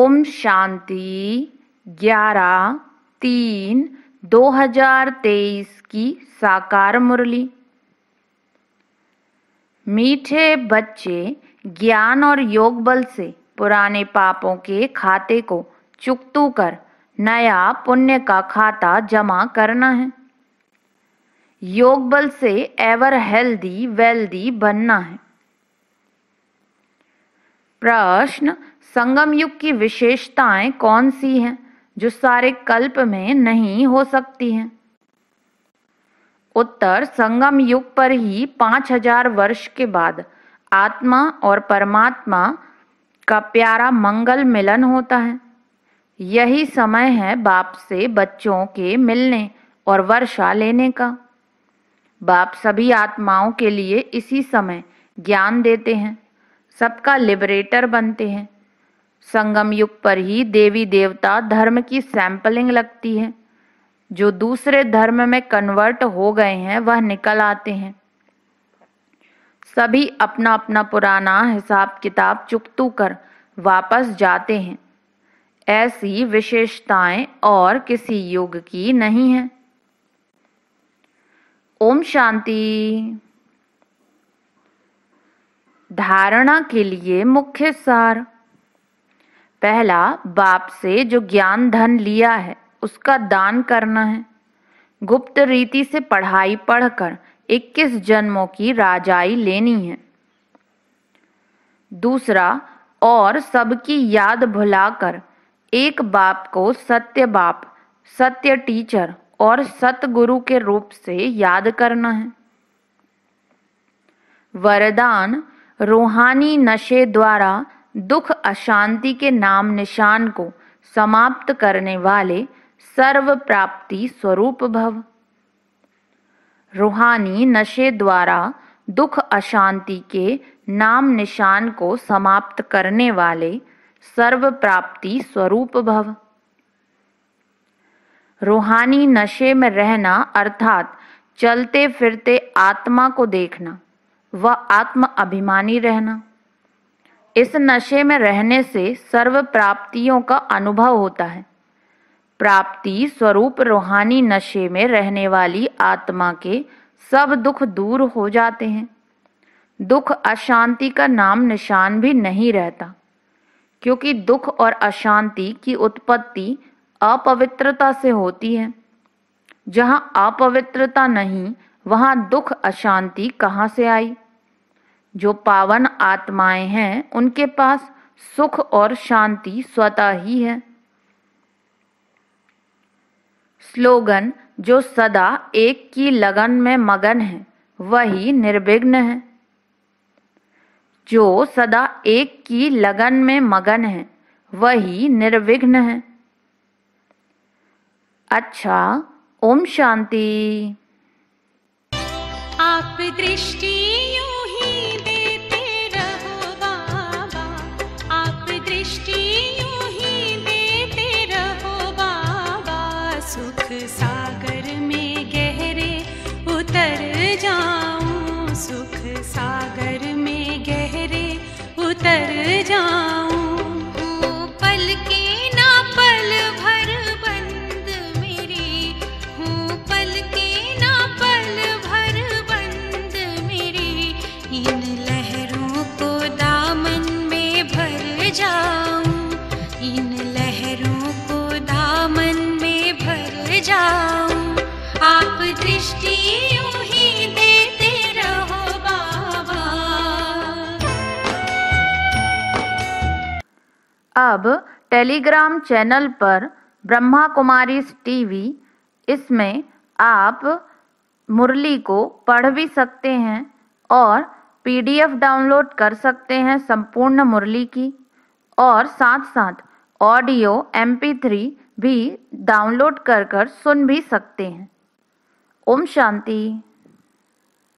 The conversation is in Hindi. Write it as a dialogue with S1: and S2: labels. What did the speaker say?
S1: ओम शांति 11/3/2023 की साकार मुरली। मीठे बच्चे, ज्ञान और योग बल से पुराने पापों के खाते को चुकतू कर नया पुण्य का खाता जमा करना है। योग बल से एवर हेल्दी वेल्दी बनना है। प्रश्न: संगम युग की विशेषताएं कौन सी हैं जो सारे कल्प में नहीं हो सकती हैं? उत्तर: संगम युग पर ही 5000 वर्ष के बाद आत्मा और परमात्मा का प्यारा मंगल मिलन होता है। यही समय है बाप से बच्चों के मिलने और वर्षा लेने का। बाप सभी आत्माओं के लिए इसी समय ज्ञान देते हैं, सबका लिबरेटर बनते हैं। संगम युग पर ही देवी देवता धर्म की सैंपलिंग लगती है। जो दूसरे धर्म में कन्वर्ट हो गए हैं वह निकल आते हैं। सभी अपना अपना पुराना हिसाब किताब चुकतू कर वापस जाते हैं। ऐसी विशेषताएं और किसी युग की नहीं है। ओम शांति। धारणा के लिए मुख्य सार: पहला, बाप से जो ज्ञान धन लिया है उसका दान करना है। गुप्त रीति से पढ़ाई पढ़कर 21 जन्मों की राजाई लेनी है। दूसरा, और सबकी याद भुलाकर एक बाप को सत्य बाप, सत्य टीचर और सतगुरु के रूप से याद करना है। वरदान: रूहानी नशे द्वारा दुख अशांति के नाम निशान को समाप्त करने वाले सर्व प्राप्ति स्वरूप भव। रूहानी नशे द्वारा दुख अशांति के नाम निशान को समाप्त करने वाले सर्व प्राप्ति स्वरूप भव। रूहानी नशे में रहना अर्थात चलते फिरते आत्मा को देखना व आत्म अभिमानी रहना। इस नशे में रहने से सर्व प्राप्तियों का अनुभव होता है। प्राप्ति स्वरूप रूहानी नशे में रहने वाली आत्मा के सब दुख दूर हो जाते हैं। दुख अशांति का नाम निशान भी नहीं रहता, क्योंकि दुख और अशांति की उत्पत्ति अपवित्रता से होती है। जहाँ अपवित्रता नहीं वहाँ दुख अशांति कहाँ से आई? जो पावन आत्माएं हैं उनके पास सुख और शांति स्वतः ही है। स्लोगन: जो सदा एक की लगन में मगन है वही निर्विघ्न है। जो सदा एक की लगन में मगन है वही निर्विघ्न है। अच्छा, ओम शांति।
S2: आप दृष्टि यूं ही देते रहो बाबा, आप दृष्टि यूं ही देते रहो बाबा। सुख सागर में गहरे उतर जाऊं, सुख सागर में गहरे उतर जाऊं। पल के ना पल भर बंद मेरी हूँ, पल के ना पल भर बंद मेरी। इन लहरों को दामन में भर जाऊं, इन लहरों को दामन में भर जाऊं। आप दृष्टि यूं ही देते रहो बाबा।
S1: अब टेलीग्राम चैनल पर ब्रह्मा कुमारीज टीवी, इसमें आप मुरली को पढ़ भी सकते हैं और PDF डाउनलोड कर सकते हैं संपूर्ण मुरली की, और साथ साथ ऑडियो MP3 भी डाउनलोड कर सुन भी सकते हैं। ओम शांति।